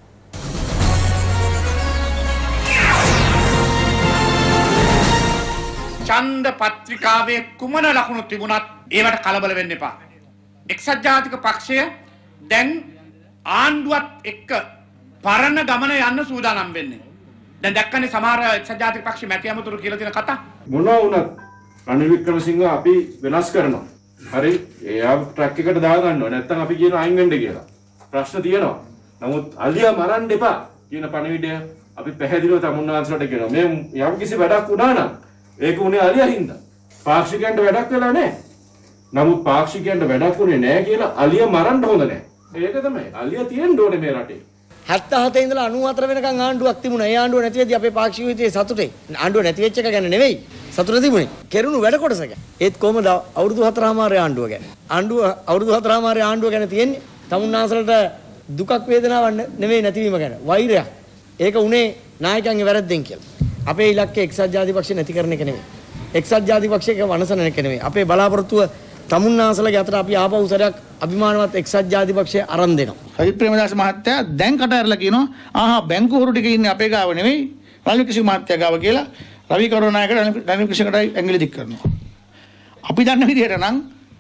S15: ඡන්ද පත්‍රිකාවේ කුමන ලකුණු තිබුණත් ඒවට කලබල වෙන්න එපා. එක්සත් ජාතික පක්ෂය දැන් ආණ්ඩුවත් එක්ක පරණ ගමන යන්න සූදානම් වෙන්නේ. දැන් දැක්කනේ සමහර එක්සත් ජාතික පක්ෂ මැති අමතුරු කියලා තියෙන කතා.
S16: මොනවා වුණත් රනිල් වික්‍රමසිංහ අපි වෙනස් කරනවා. හරි එයා ට්‍රක් එකට දා ගන්නවා. නැත්තම් අපි කියන අයින් වෙන්න කියලා. ප්‍රශ්න තියෙනවා. නමුත් අලියා මරන්න එපා කියන පණිවිඩය අපි පැහැදිලිව තමුන්නාන්සලට කියනවා. මේ යම් කිසි වැඩක් වුණා නම් ඒක උනේ අලියා හින්දා. පාක්ෂිකයන්ට වැඩක් වෙලා නැහැ. නමුත් පාක්ෂිකයන්ට වැඩක් උනේ නැහැ කියලා අලියා මරන්න හොඳ නැහැ. ඒක තමයි. අලියා තියෙන්න ඕනේ මේ රටේ.
S17: 77 ඉඳලා 94 වෙනකන් ආණ්ඩුවක් තිබුණා. ඒ ආණ්ඩුව නැති වෙද්දී අපේ පාක්ෂික විදියේ සතුටේ. ආණ්ඩුව නැති වෙච්ච එක ගැන නෙවෙයි. සතුට තිබුණේ. කෙරුණු වැඩ කොටස ගැන. ඒත් කොහමද අවුරුදු 4මාරේ ආණ්ඩුව ගැන. අවුරුදු 4මාරේ ආණ්ඩුව ගැන තියෙන්නේ තමුන්නාසලට දුකක් වේදනාවක් නෙවෙයි නැතිවීම ගැන. වෛරයක්. ඒක උනේ නායකයන්ගේ වැරද්දෙන් කියලා. අපේ ඉලක්කය එක්සත් ජාතික පක්ෂය නැති කරන එක නෙවෙයි. එක්සත් ජාතික පක්ෂයක වනසන එක නෙවෙයි. අපේ බලාපොරොත්තුව තමුන්නාසලගේ අතට අපි ආපහු සරයක් අභිමානවත් එක්සත් ජාතික පක්ෂය අරන් දෙනවා.
S18: සජිත් ප්‍රේමදාස මහත්තයා දැන් කට ඇරලා කියනවා ආහා බැංකු හොරු ටික ඉන්නේ අපේ ගාව නෙවෙයි රනිල් කිසි මහත්තයා ගාව කියලා රවි කරුණානායකට රනිල් කිසිකට ඇඟිලි දික් කරනවා. අපි දන්න විදිහට නම්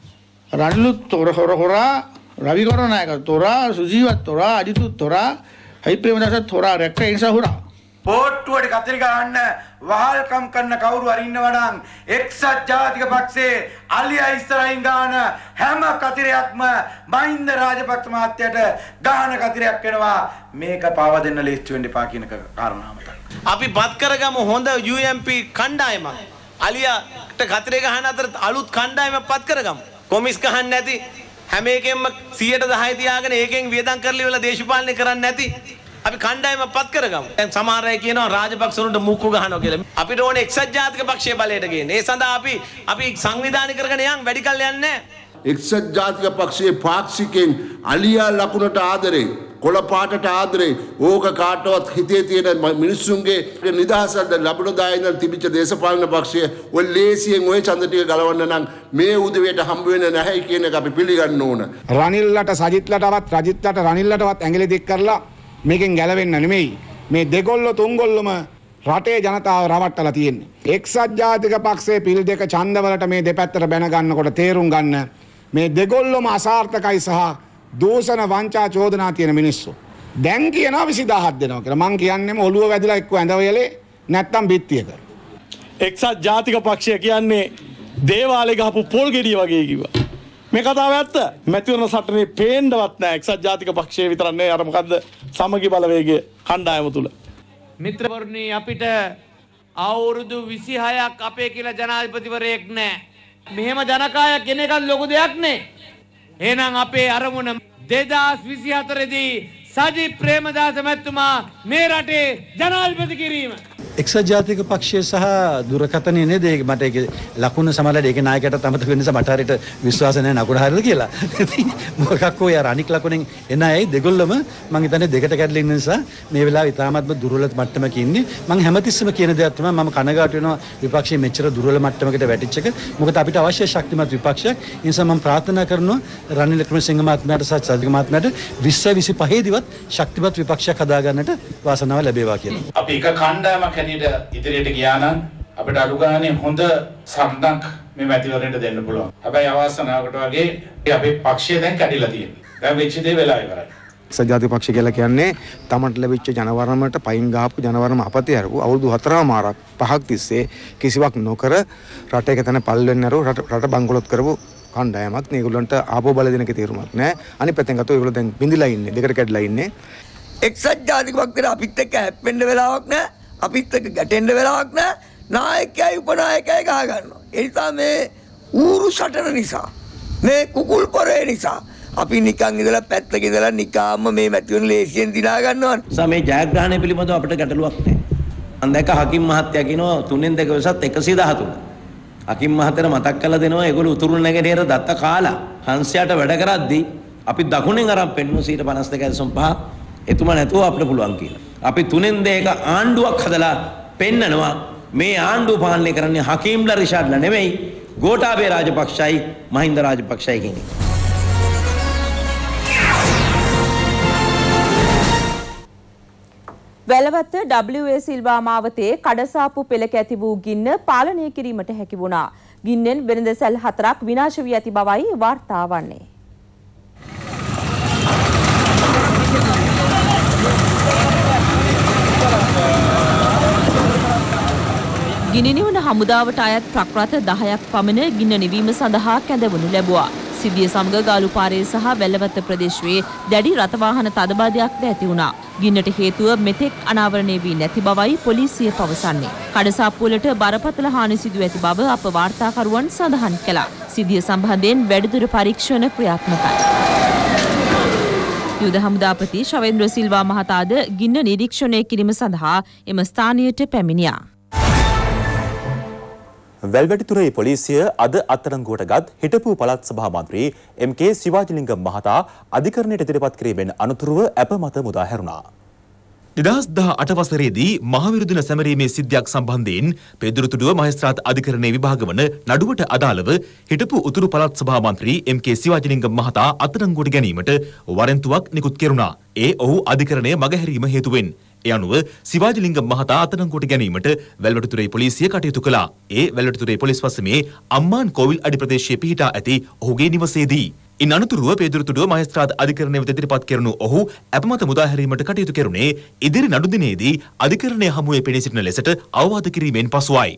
S18: රනිලුත් හොරා රවි කරුණානායක තොරා සුජීවත් තොරා අජිතුත් තොරා සජිත් ප්‍රේමදාසත් තොරා රැක්ක ඒ නිසා හොරා
S19: පොට්ටුවට කතරි ගන්න වහල්කම් කරන කවුරු හරි ඉන්නවා නම් එක්සත් ජාතික පක්ෂයේ අලියා ඉස්සරහින් ගන්න හැම කතරයක්ම මහින්ද රාජපක්ෂ මහත්තයට ගහන කතරයක් වෙනවා. මේක පාව දෙන්න ලේස්ති වෙන්න එපා කියන කාරණාව මතක්.
S8: අපි පත් කරගමු හොඳ UMP කණ්ඩායමක්. අලියාට කතරේ ගහන අතර අලුත් කණ්ඩායමක් පත් කරගමු. කොමිස් ගහන්න නැති හැම එකෙන්ම 110 තියාගෙන ඒකෙන් වියදම් කරලි වල දේශපාලනය කරන්නේ නැති අපි කණ්ඩායම පත් කරගමු. දැන් සමහර අය කියනවා රාජපක්ෂවරුන්ට මුක්කු ගහනවා කියලා. අපිට ඕනේ එක්සත් ජාතික පක්ෂයේ බලයට ගේන්න. ඒ සඳහා අපි සංවිධානය කරගෙන යන් වැඩි කල් යන්නේ නැහැ.
S20: එක්සත් ජාතික පක්ෂයේ පාක්ෂිකෙන් අලියා ලකුණට ආදරේ කොළපාටට ආදරේ ඕක කාටවත් හිතේ තියෙන මිනිස්සුන්ගේ නිදහසක් ලැබුණ දා ඉඳන් තිබිච්ච දේශපාලන පක්ෂය ඔය ලේසියෙන් ඔය ඡන්ද ටික ගලවන්න නම් මේ උදවියට හම්බ වෙන්නේ නැහැ කියන එක අපි පිළිගන්න ඕන.
S21: රනිල්ලට සජිත්ලටවත් රජිත්ලට රනිල්ලටවත් ඇඟිලි දික් කරලා මේකෙන් ගැලවෙන්න නෙමෙයි. මේ දෙගොල්ලෝ තුන්ගොල්ලොම රටේ ජනතාව රවට්ටලා තියෙන්නේ. එක්සත් ජාතික පක්ෂයේ පිල් දෙක ඡන්දවලට මේ දෙපැත්තට බැන ගන්නකොට තේරුම් ගන්න මේ දෙගොල්ලොම අසාර්ථකයි සහ දූෂණ වංචා චෝදනා තියෙන මිනිස්සු. දැන් කියනවා 20000ක් දෙනවා කියලා. මං කියන්නේම ඔළුව වැදිලා එක්ක ඇඳ වයලේ නැත්තම් බිත්තියක.
S22: එක්සත් ජාතික පක්ෂය කියන්නේ දේවාලේ ගහපු පොල් ගෙඩිය වගේ කිව්වා. මේ කතාව ඇත්ත. මැතිවරණ සටනේ පේන්නවත් නැහැ. එක්සත් ජාතික පක්ෂයේ විතරක් නෙවෙයි අර මොකද්ද සමගි බලවේගයේ කණ්ඩායම තුල.
S23: මිත්‍රවරුනි අපිට අවුරුදු 26ක් අපේ කියලා ජනාධිපතිවරයෙක් නැහැ. මෙහෙම ජනකායක් එන එකත් ලොකු දෙයක් නේ. එහෙනම් අපේ අරමුණ 2024 දී සජිත් ප්‍රේමදාස මැතිතුමා මේ රටේ ජනාධිපති කිරීම.
S24: එක්සත් ජාතික පක්ෂය සහ දුරකථනයේ නේද මට ඒක ලකුණු සමහරවිට ඒකේ නායකයටත් අමතක වෙන නිසා මට හරියට විශ්වාස නැහැ නකුල හරියද කියලා. මොකක් හෝ යාර අනික් ලකුණෙන් එන අය දෙගොල්ලම මම හිතන්නේ දෙකට කැඩලා ඉන්න නිසා මේ වෙලාවේ ඉතාමත්ම දුර්වල මට්ටමක ඉන්නේ. මම හැමතිස්සෙම කියන දෙයක් තමයි මම කනගාටු වෙනවා විපක්ෂයේ මෙච්චර දුර්වල මට්ටමකට වැටිච්ච එක. මොකද අපිට අවශ්‍ය ශක්තිමත් විපක්ෂයක්. ඒ නිසා මම ප්‍රාර්ථනා කරනවා රනිල් වික්‍රමසිංහ මහත්මයාට සහ සජිත් මහත්මයාට 2025 දිවත් ශක්තිමත් විපක්ෂයක් හදාගන්නට වාසනාව ලැබේවා කියලා.
S15: අපි එක කණ්ඩායමක් හැටියට ඉදිරියට ගියා නම් අපිට අඩු ගානේ හොඳ සම්ඩක් මේ මැතිවරණයට දෙන්න පුළුවන්. හැබැයි අවාසනාවකට වගේ අපේ පක්ෂය දැන් කැඩිලා තියෙනවා. දැන් වෙච්ච දේ වෙලා ඉවරයි.
S21: සජාති පක්ෂ කියලා කියන්නේ තමන්ට ලැබිච්ච ජනවරමට පයින් ගහපු ජනවරම අපතේ අරපු අවුරුදු 4මාරක් 5ක් තිස්සේ කිසිවක් නොකර රටේක තන පල් වෙන්න අරව රට බංකොලොත් කරපු කණ්ඩායමක්. මේගොල්ලන්ට ආපෝ බල දෙනක තීරමක් නැහැ. අනිත් පැත්තෙන් ගත්තොත් ඒගොල්ලෝ දැන් බිඳිලා ඉන්නේ. දෙකට කැඩලා ඉන්නේ.
S17: එක්සත් ජාතික පක්ෂයට අපිත් එක්ක හැප්පෙන්න වෙලාවක් නැහැ. අපිත් එක්ක ගැටෙන්න වෙලාවක් නැහැ. නායකයයි උපනායකයයි ගහ ගන්නවා. ඒ නිසා මේ ඌරු සටන නිසා මේ කුකුල් පොරේ නිසා අපි නිකන් ඉඳලා පැත්තක ඉඳලා නිකාම්ම මේ මැතිවරණ ලේසියෙන් දිනා ගන්නවා.
S12: මේ ජයග්‍රහණය පිළිබඳව අපිට ගැටලුවක් නැහැ. මම දැක්ක හකිම් මහත්තයා කියනවා 3න් 2 වෙසත් 113. හකිම් මහත්තයාට මතක් කරලා දෙනවා ඒගොල්ලෝ උතුරු නැගෙනහිර දත්ත කාලා හංසයාට වැඩ කරද්දී අපි දකුණෙන් අරන් පෙන්වුව 52.5 එතුමා නැතුව අපිට පුළුවන් කියලා. අපි 3න් 2 ආණ්ඩුවක් හදලා පෙන්නනවා මේ ආණ්ඩුව පාලනය කරන්නේ හකීම්ලා රිෂාඩ්ලා නෙමෙයි ගෝඨාභය රාජපක්ෂයි මහින්ද රාජපක්ෂයි කියන්නේ.
S2: වැලවත්ත WA සිල්වා මාවතේ කඩසාප්පු පෙළක ඇති වූ ගින්න පාලනය කිරීමට හැකි වුණා. ගින්නෙන් වෙළඳ සැල් 4ක් විනාශ වී ඇති බවයි වාර්තා වන්නේ. ගිනි නිවන හමුදාවට අයත් ට්‍රක් රථ 10ක් පමණ ගින්න නිවීම සඳහා කැඳවනු ලැබුවා. සිද්ධිය සමග ගාලුපාරේ සහ වැල්ලවත්ත ප්‍රදේශයේ දැඩි රථ වාහන තදබදයක් ඇති වුණා. ගින්නට හේතුව මෙතෙක් අනාවරණය වී නැති බවයි පොලිසිය පවසන්නේ. කඩසාප්පු වලට බරපතල හානි සිදු ඇති බව අප වාර්තාකරුවන් සඳහන් කළා. සිද්ධිය සම්බන්ධයෙන් වැඩිදුර පරීක්ෂණ ක්‍රියාත්මකයි. යුද හමුදාපති ශවේන්ද්‍ර සිල්වා මහතාද ගින්න නිරීක්ෂණය කිරීම සඳහා එම ස්ථානයට පැමිණියා.
S1: වැල්වැටිතුරේ පොලිසිය අද අත්අඩංගුවට ගත් හිටපු පළාත් සභා මන්ත්‍රී එම්.කේ. සිවාජිලිංගම් මහතා අධිකරණයට ඉදිරිපත් කිරීමෙන් අනතුරුව ඇප මත මුදා හැරුණා. 2018 වසරේදී මහවිරුදින සැමරීමේ සිද්ධියක් සම්බන්ධයෙන් පෙදුරුතුඩුව මහේස්ත්‍රාත් අධිකරණයේ විභාග වන නඩුවට අදාළව හිටපු උතුරු පළාත් සභා මන්ත්‍රී එම්.කේ. සිවාජිලිංගම් මහතා අත්අඩංගුවට ගැනීමට වරෙන්තුවක් නිකුත් කෙරුණා. ඒ ඔහු අධිකරණය මගහැරීම හේතුවෙන්. ඒ අනුව සිවාජිලිංගම් මහතා අත්අඩංගුවට ගැනීමට වැල්වැටිතුරේ පොලිසිය කටයුතු කළා. ඒ වැල්වැටිතුරේ පොලිස් පසමේ අම්මාන් කෝවිල් අඩි ප්‍රදේශයේ පිහිටා ඇති ඔහුගේ නිවසේදී. ඉන් අනතුරුව පෙදුරුතුඩුව මහේස්ත්‍රාත් අධිකරණය වෙත ඉදිරිපත් කෙරුණු ඔහු අපමත මුදා හැරීමට කටයුතු කෙරුණේ ඉදිරි නඩු දිනේදී අධිකරණය හමුවේ පෙනී සිටින ලෙසට අවවාද කිරීමෙන් පසුවයි.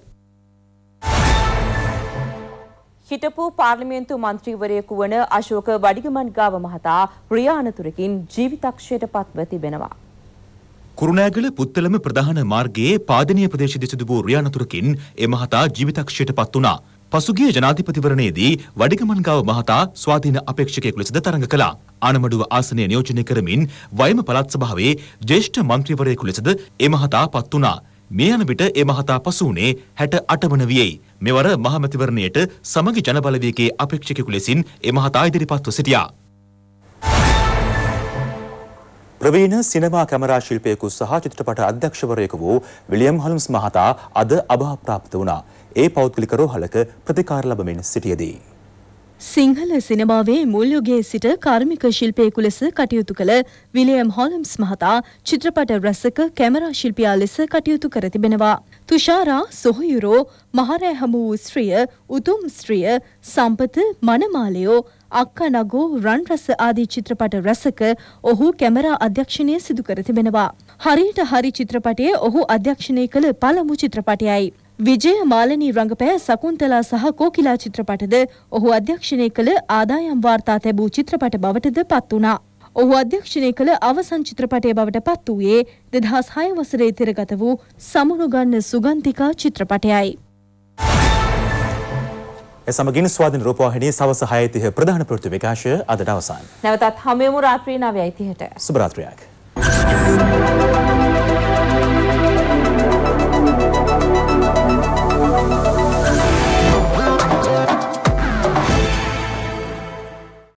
S2: හිටපු පාර්ලිමේන්තු මන්ත්‍රීවරයෙකු වන අශෝක වඩිගමන්ගාව මහතා රියානතුරකින් ජීවිතක්ෂයට පත්ව තිබෙනවා.
S3: කුරුණෑගල පුත්තලම ප්‍රධාන මාර්ගයේ පාදනීය ප්‍රදේශයේ සිදු වූ රියානතුරකින් ඒ මහතා ජීවිතක්ෂයට පත් වුණා. පසුගිය ජනාධිපතිවරණයේදී වඩිගමන්ගාව මහතා ස්වාධීන අපේක්ෂකයෙකු ලෙසද තරඟ කළා. ආනමඩුව ආසනය නියෝජනය කරමින් වයම පළාත් සභාවේ ජ්‍යෙෂ්ඨ මන්ත්‍රීවරයෙකු ලෙසද ඒ මහතා පත් වුණා. මේ යන විට ඒ මහතා පසු වුණේ 68 වන වියයි. මෙවර මහමැතිවරණයට සමගි ජනබලවේගයේ අපේක්ෂකයෙකු ලෙසින් ඒ මහතා ඉදිරිපත්ව සිටියා.
S1: ප්‍රවීණ සිනමා කැමරා ශිල්පියෙකු සහ චිත්‍රපට අධ්‍යක්ෂවරයෙකු වූ විලියම් හොල්ම්ස් මහතා අද අභාවප්‍රාප්ත වුණා. ඒ පෞද්ගලික රෝහලක ප්‍රතිකාර ලබමින් සිටියේදී.
S6: සිංහල සිනමාවේ මුල් යුගයේ සිට කාර්මික ශිල්පියෙකු ලෙස කටයුතු කළ විලියම් හොල්ම්ස් මහතා චිත්‍රපට රසක කැමරා ශිල්පියා ලෙස කටයුතු කර තිබෙනවා. තුෂාරා, සොහයුරෝ, මහරෑ හමු වූ ස්ත්‍රිය, උතුම් ස්ත්‍රිය, සම්පත, මනමාලයෝ, අක්කා නගෝ, රන් රස ආදී චිත්‍රපට රසක ඔහු කැමරා අධ්‍යක්ෂණය සිදු කර තිබෙනවා. හරියට හරි චිත්‍රපටයේ ඔහු අධ්‍යක්ෂණය කළ පළමු චිත්‍රපටයයි. විජය මාලනී රංගපෑ සකුන්තලා සහ කෝකිලා චිත්‍රපටද ඔහු අධ්‍යක්ෂණය කළ ආදායම් වාර්තා තැබූ චිත්‍රපට බවටද පත් වුණා. ඔහු අධ්‍යක්ෂණය කළ අවසන් චිත්‍රපටය බවට පත් වූයේ 2006 වසරේ තිරගත වූ සමුණුගන්න සුගන්තිකා චිත්‍රපටයයි.
S1: එසමගින් ස්වාධීන රූපවාහිනී සවස 6:30 ප්‍රධාන ප්‍රවෘත්ති විකාශය අදට අවසන්.
S2: නැවතත් හමුවෙමු රාත්‍රී 9:30ට.
S1: සුබ රාත්‍රියක්.